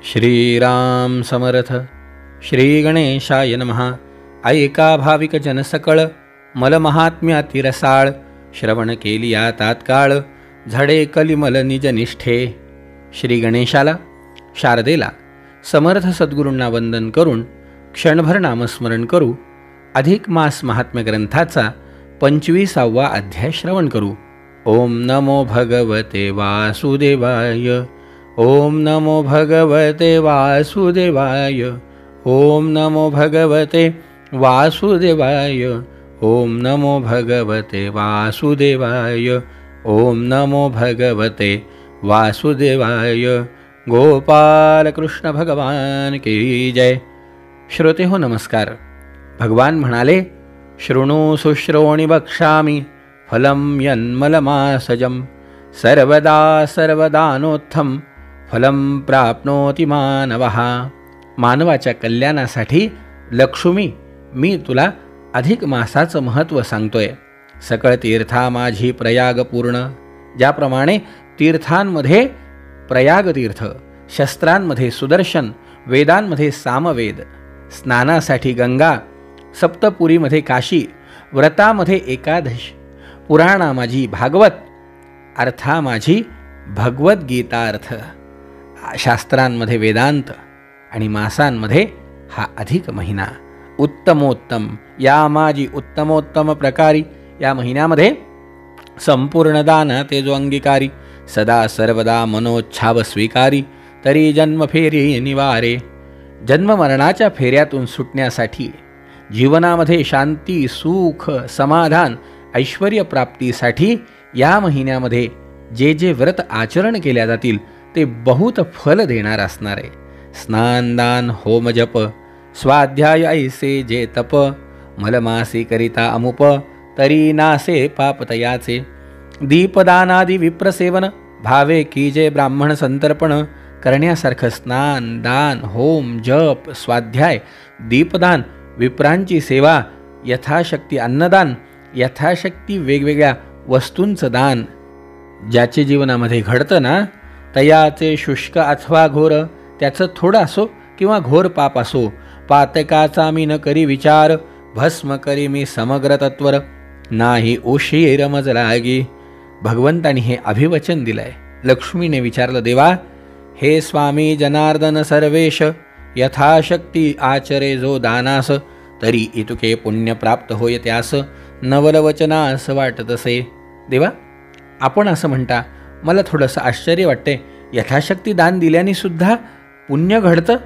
श्रीराम समर्थ. श्री गणेशाय नमः. ऐका भाविक जनसकळ, मलमहात्म्याती रसाळ, श्रवण केलिया तात्काळ, झडे कलिमल निजनिष्ठे. श्री गणेशाला, शारदेला, समर्थ सद्गुरूंना वंदन करून क्षणभर नामस्मरण करू. अधिक मास महात्म्य ग्रंथाचा 25वा अध्याय श्रवण करू. ओम नमो भगवते वासुदेवाय. ओम नमो भगवते वासुदेवाय. ओम नमो भगवते वासुदेवाय. ओम नमो भगवते वासुदेवाय. ओम नमो भगवते वासुदेवाय. गोपाल कृष्ण भगवान की जय. श्रोते हो नमस्कार. भगवान म्हणाले, शृणु शुश्रोणी वक्ष्यामि फलं यन्मलमासजं सर्वदा सर्वदानोत्थम फलं प्राप्नोति मानवः. मानवाच्या कल्याणासाठी लक्ष्मी, मी तुला अधिक मासाचं महत्त्व सांगतोय. सकळ तीर्था माझी प्रयाग पूर्ण. ज्याप्रमाणे तीर्थांमध्ये प्रयाग तीर्थ, शस्त्रांमध्ये सुदर्शन, वेदांमध्ये सामवेद, स्नानासाठी गंगा, सप्तपुरीमध्ये काशी, व्रतामध्ये एकादश, पुराणा माझी भागवत, अर्था माझी भगवद्गीतार्थ, शास्त्रांमध्ये वेदांत आणि मासांमध्ये हा अधिक महिना उत्तमोत्तम, या माझी उत्तमोत्तम प्रकारी. या महिन्यामध्ये संपूर्ण दान ते जो अंगीकारी, सदा सर्वदा मनोच्छाव स्वीकारी, तरी जन्मफेरी निवारे. जन्ममरणाच्या फेऱ्यातून सुटण्यासाठी, जीवनामध्ये शांती, सुख, समाधान, ऐश्वर्य प्राप्तीसाठी या महिन्यामध्ये जे जे व्रत आचरण केल्या जातील ते बहुत फल देणार असणार आहे. स्नानदान होम जप, स्वाध्याय ऐसे जे तप, मलमासी करिता अमुप, तरी नासे पापतयाचे. दीपदानादी विप्रसेवन, भावे कीजे ब्राह्मण संतर्पण. करण्यासारखं स्नान, दान, होम, जप, स्वाध्याय, दीपदान, विप्रांची सेवा, यथाशक्ती अन्नदान, यथाशक्ती वेगवेगळ्या वस्तूंचं दान. ज्याचे जीवनामध्ये घडतं ना, तयाचे शुष्क अथवा घोर, त्याचं थोडं असो किंवा घोर पाप असो, पातकाचा मी न करी विचार, भस्म करी मी समग्र तत्वर, नाही उशीर मज लागी. भगवंतानी हे अभिवचन दिलंय. लक्ष्मीने विचारलं, देवा, हे स्वामी जनार्दन सर्वेश, यथाशक्ती आचरे जो दानास, तरी इतुके पुण्य प्राप्त होय त्यास, नवलवचनास वाटतसे. देवा, आपण असं म्हणता, मला थोडंसं आश्चर्य वाटते. यथाशक्ती दान दिल्याने सुद्धा पुण्य घडतं.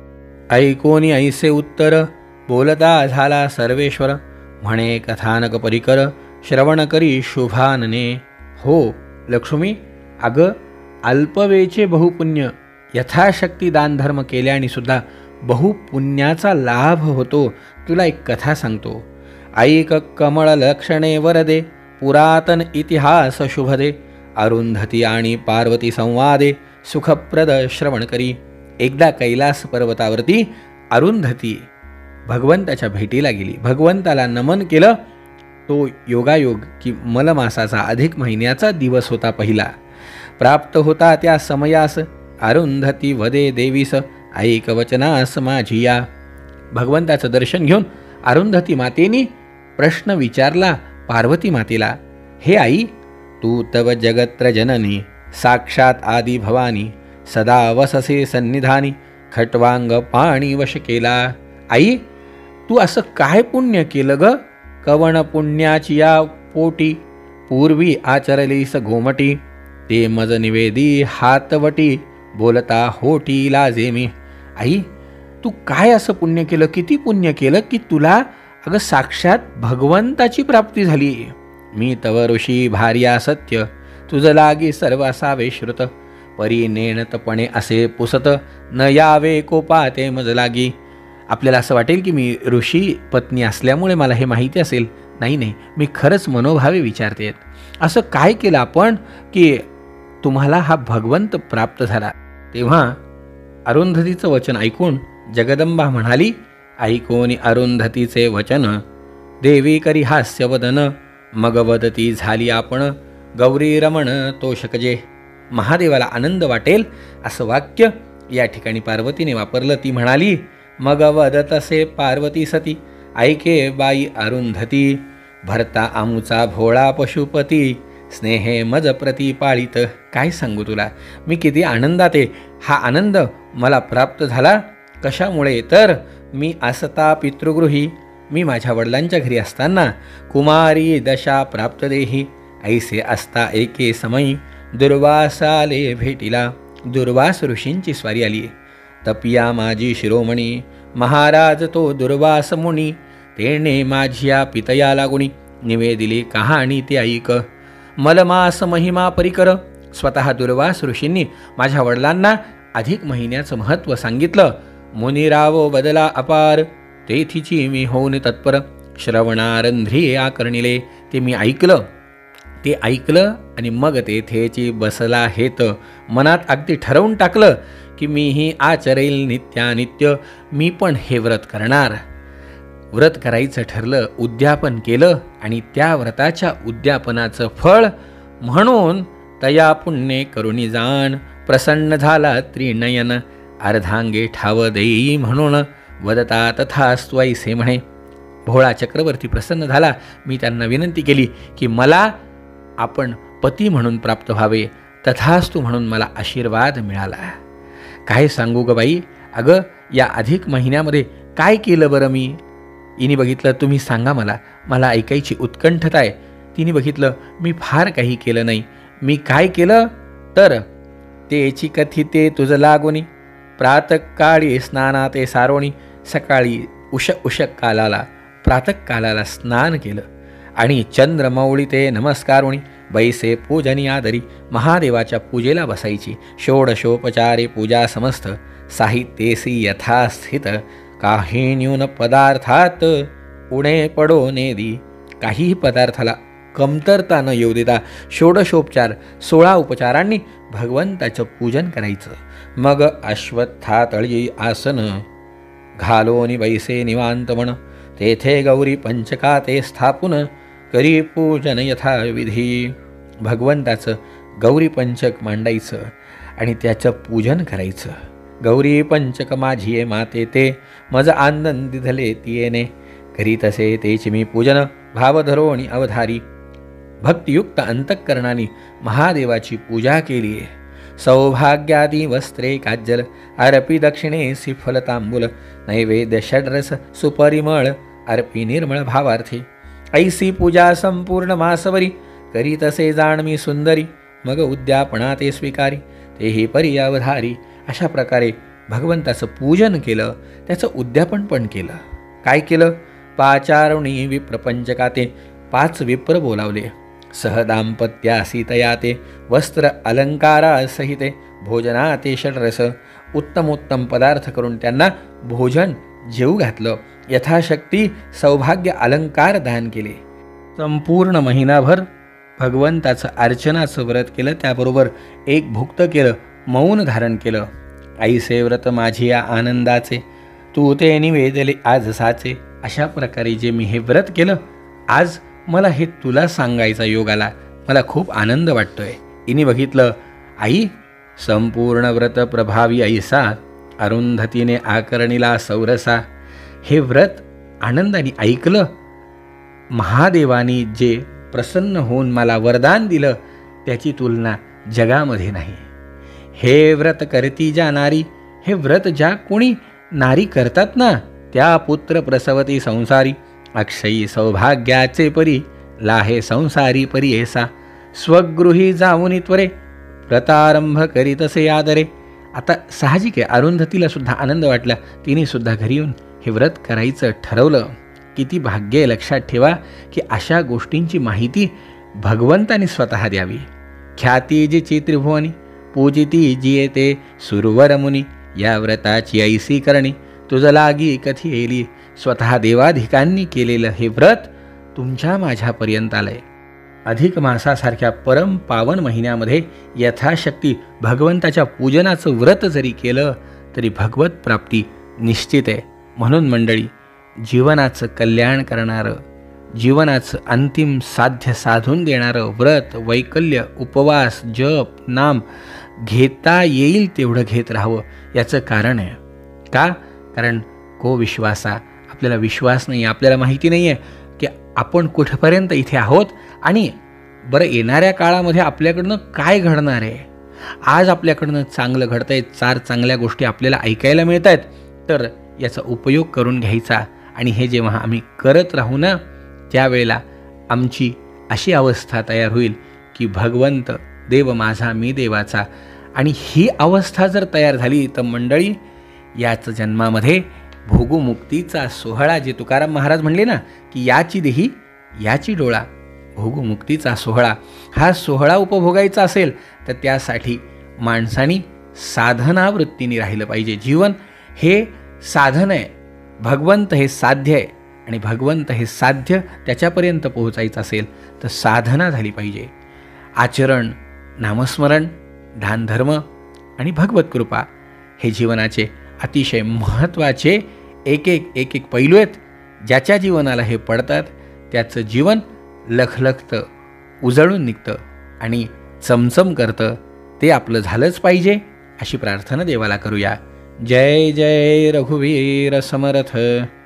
ऐकोनी ऐसे उत्तर, बोलता झाला सर्वेश्वर, म्हणे कथानक परिकर, श्रवण करी शुभानने. हो लक्ष्मी, अगं अल्पवेचे बहुपुण्य, यथाशक्ती दानधर्म केल्याने सुद्धा बहुपुण्याचा लाभ होतो. तुला एक कथा सांगतो. ऐक कमळ लक्षणे वरदे, पुरातन इतिहास शुभदे, अरुंधती आणि पार्वती संवादे, सुखप्रद श्रवण करी. एकदा कैलास पर्वतावरती अरुंधती भगवंताच्या भेटीला गेली. भगवंताला नमन केलं. तो योगायोग की मलमासाचा अधिक महिन्याचा दिवस होता पहिला. प्राप्त होता त्या समयास, अरुंधती वदे देवीस, ऐक वचनास माझी या. भगवंताचं दर्शन घेऊन अरुंधती मातेनी प्रश्न विचारला पार्वती मातेला, हे आई, तू तव जगत्र जननी, साक्षात आदि भवानी, सदा वससे सन्निधानी, खट्वांग पाणी वश केला. आई, तू असं काय पुण्य केलं ग? कवण पुण्याची या पोटी, पूर्वी आचरलीस घोमटी, ते मज निवेदी हातवटी, बोलता होटी लाजे मी. आई, तू काय असं पुण्य केलं, किती पुण्य केलं की तुला अगं साक्षात भगवंताची प्राप्ती झाली. मी तव ऋषी भार्या सत्य, तुझ लागी सर्व असावे श्रुत, परी नेणतपणे असे पुसत, न यावे कोपा ते मज लागी. आपल्याला असं वाटेल की मी ऋषी पत्नी असल्यामुळे मला हे माहिती असेल. नाही नाही, मी खरंच मनोभावे विचारते. असं काय केलं आपण की तुम्हाला हा भगवंत प्राप्त झाला? तेव्हा अरुंधतीचं वचन ऐकून जगदंबा म्हणाली, ऐकोनी अरुंधतीचे वचन, देवी करी हास्यवदन, मग वदती झाली आपण, गौरी रमण तोषकजे. महादेवाला आनंद वाटेल असं वाक्य या ठिकाणी पार्वतीने वापरलं. ती म्हणाली, मग वदतसे पार्वती सती, ऐके बाई अरुंधती, भरता आमुचा भोळा पशुपती, स्नेहे मज प्रति पाळीत. काय सांगू तुला, मी किती आनंदात आहे. हा आनंद मला प्राप्त झाला कशामुळे, तर मी असता पितृगृही, मी माझ्या वडिलांच्या घरी असताना कुमारी दशा प्राप्त देही, ऐसे असता एके समयी दुर्वासाले भेटीला. दुर्वास ऋषींची स्वारी आली. तपिया माझी शिरोमणी, महाराज तो दुर्वास मुनी, तेने माझ्या पितया लागुणी, निवेदिली कहाणी ते ऐक. मलमास महिमा परिकर. स्वतः दुर्वास ऋषींनी माझ्या वडिलांना अधिक महिन्याचं महत्त्व सांगितलं. मुनिरावो बदला अपार, तेथीची मी होऊन तत्पर, श्रवणारंध्री आकर्णिले. ते मी ऐकलं, ते ऐकलं आणि मग तेथेची बसला हेत. मनात अगदी ठरवून टाकलं की मीही आचरेल नित्यानित्य, मी पण हे व्रत करणार. व्रत करायचं ठरलं, उद्यापन केलं आणि त्या व्रताच्या उद्यापनाचं फळ म्हणून तया पुण्ये करुणी जाण, प्रसन्न झाला त्रिनयन, अर्धांगे ठाव देई म्हणून, वदता तथास्तु ऐसे म्हणे. भोळा चक्रवर्ती प्रसन्न झाला. मी त्यांना विनंती केली की मला आपण पती म्हणून प्राप्त व्हावे. तथास्तु म्हणून मला आशीर्वाद मिळाला. काय सांगू ग बाई, अगं या अधिक महिन्यामध्ये काय केलं बरं मी. हिने बघितलं, तुम्ही सांगा मला, मला ऐकायची उत्कंठता आहे. तिने बघितलं, मी फार काही केलं नाही. मी काय केलं तर तेची कथिते तुझ लागोनी, प्रातःकाळी स्नानाते सारोणी. सकाळी उशक कालाला, प्रातःकालाला स्नान केलं आणि चंद्रमौळी ते नमस्कारोणी, बैसे पूजनी आदरी. महादेवाच्या पूजेला बसायची. षोडशोपचारे पूजा समस्त, साहित्येसी यथास्थित, काही न्यून पदार्थात उणे पडो नेदी. काहीही पदार्थाला कमतरता न येऊ देता षोडशोपचार 16 उपचारांनी भगवंताचं पूजन करायचं. मग अश्वत्थातळी आसन घालोनी बैसे निवांत म्हण, तेथे गौरी पंचकाते स्थापून करी पूजन यथाविधी. भगवंताचं गौरी पंचक मांडायचं आणि त्याचं पूजन करायचं. गौरी पंचक माझी माते ते, मज आनंदी धले तियेने, करी तसे तेची मी पूजन, भाव धरोणी अवधारी. भक्तियुक्त अंतःकरणाने महादेवाची पूजा केली. सौभाग्यादी वस्त्रे काज्जल, अर्पी दक्षिणेसी फलतांबूल, नैवेद्य षड्रस सुपरिमळ, अर्पी निर्मळ भावार्थी. ऐसी पूजा संपूर्ण मासवरी, करी तसे जाण मी सुंदरी, मग उद्यापना ते स्वीकारी, तेही परी अवधारी. अशा प्रकारे भगवंताचं पूजन केलं, त्याचं उद्यापन पण केलं. काय केलं, पाचारुणी विप्रपंचकाते, 5 विप्र बोलावले. सहदाम्पत्यासी तयाते, वस्त्र अलंकारासहिते, भोजनाते षड्रस. उत्तमोत्तम पदार्थ करून त्यांना भोजन जेवू घातलं. यथाशक्ती सौभाग्य अलंकार दान केले. संपूर्ण महिनाभर भगवंताचं अर्चनाचं व्रत केलं. त्याबरोबर एक भुक्त केलं, मौन धारण केलं. ऐसे व्रत माझी या आनंदाचे, तू ते निवेदले आज साचे. अशा प्रकारे जे मी हे व्रत केलं, आज मला हे तुला सांगायचा योग आला. मला खूप आनंद वाटतोय. इनी बघितलं, आई संपूर्ण व्रत प्रभावी ऐसा, अरुंधतीने आकरणीला सौरसा. हे व्रत आनंदाने ऐकलं. महादेवानी जे प्रसन्न होऊन मला वरदान दिलं, त्याची तुलना जगामध्ये नाही. हे व्रत करती ज्या नारी, हे व्रत ज्या कोणी नारी करतात ना, त्या पुत्र प्रसवती संसारी. अक्षयी सौभाग्याचे परी, लाहे संसारी परी ऐसा. स्वगृही जाऊन त्वरे, व्रतारंभ करीतसे आदरे. आता साहजिक आहे, अरुंधतीला सुद्धा आनंद वाटला. तिने सुद्धा घरी येऊन हे व्रत करायचं ठरवलं. किती भाग्य आहे. लक्षात ठेवा की अशा गोष्टींची माहिती भगवंताने स्वतः द्यावी. ख्याती जिची त्रिभुवनी, पूजिती जी येते सुरवर मुनी. या व्रताची ऐसी करणी, तुझ लागी कथी येली. स्वतः देवाधिकांनी केलेलं हे व्रत तुमच्या माझ्यापर्यंत आलंय. अधिक मासासारख्या परम पावन महिन्यामध्ये यथाशक्ती भगवंताच्या पूजनाचं व्रत जरी केलं तरी भगवत प्राप्ती निश्चित आहे. म्हणून मंडळी, जीवनाचं कल्याण करणारं, जीवनाचं अंतिम साध्य साधून देणारं व्रत, वैकल्य, उपवास, जप, नाम घेता येईल तेवढं घेत राहावं. याचं कारण आहे का? कारण को विश्वासा, आपल्याला विश्वास नाही, आपल्याला माहिती नाही आहे की आपण कुठपर्यंत इथे आहोत आणि बरं येणाऱ्या काळामध्ये आपल्याकडनं काय घडणार आहे. आज आपल्याकडनं चांगलं घडतंय, 4 चांगल्या गोष्टी आपल्याला ऐकायला मिळत आहेत, तर याचा उपयोग करून घ्यायचा. आणि हे जेव्हा आम्ही करत राहू ना, त्यावेळेला आमची अशी अवस्था तयार होईल की भगवंत देव माझा मी देवाचा. आणि ही अवस्था जर तयार झाली तर मंडळी, याच जन्मामध्ये भोगमुक्तीचा सोहळा, जे तुकाराम महाराज म्हणले ना की याची देही याची डोळा, भोगमुक्तीचा सोहळा, हा सोहळा उपभोगायचा असेल तर त्यासाठी माणसानी साधनावृत्तीने राहिलं पाहिजे. जीवन हे साधन आहे, भगवंत हे साध्य आहे. आणि भगवंत हे साध्य त्याच्यापर्यंत पोहोचायचं असेल तर साधना झाली पाहिजे. आचरण, नामस्मरण, दानधर्म आणि भगवत कृपा हे जीवनाचे अतिशय महत्त्वाचे एक एक पैलू आहेत. ज्याच्या जीवनाला हे पडतात त्याचं जीवन लखलखतं, उजळून निघतं आणि चमचम करतं. ते आपलं झालंच पाहिजे अशी प्रार्थना देवाला करूया. जय जय रघुवीर समर्थ.